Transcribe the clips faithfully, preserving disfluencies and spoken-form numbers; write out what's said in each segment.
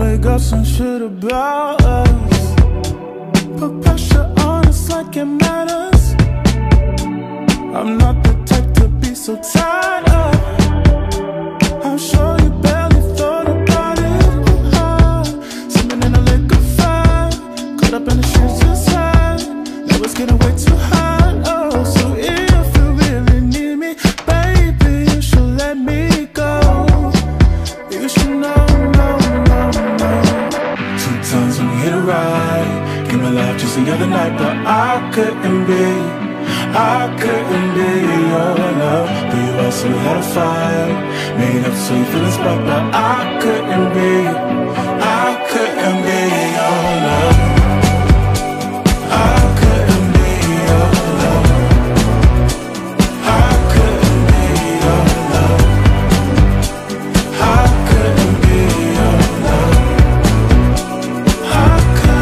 make up some shit about us. Put pressure on us like it matters. I'm not the type to be so tied up. I'm sure you barely thought about it. uh, Swimming in a lake of fire, caught up in the streets just high. Now it's getting way too hot. Oh, so if you really need me, baby, you should let me go. You should know, no, no, no. Sometimes when we hit a ride, give me life just the other night, but I couldn't be I couldn't be your love. But you also had a fight, made up so you feel inspired. But I couldn't be, I couldn't be your love. I couldn't be your love. I couldn't be your love. I couldn't be your love. I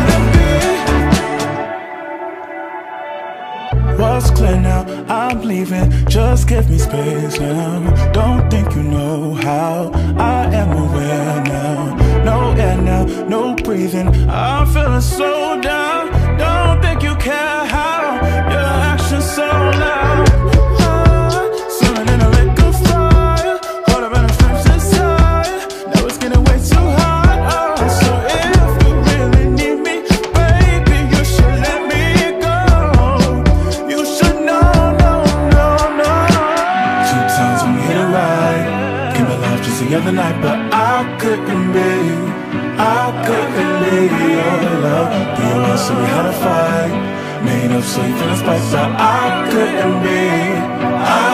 couldn't be. What's clear now? I'm leaving, just give me space now. Don't think you know how I am aware now. No air now, no breathing, I'm feeling so down. Don't think you care how your actions so loud. ah, Swimming in a lake of fire, caught up in the flames inside. Now it's getting way too hot. oh, So if you really need me, baby, you should let me go. You should know. The other night, but I couldn't be, I couldn't be your love. But you also we had a fight, made up so you feel inspired, but I couldn't be, I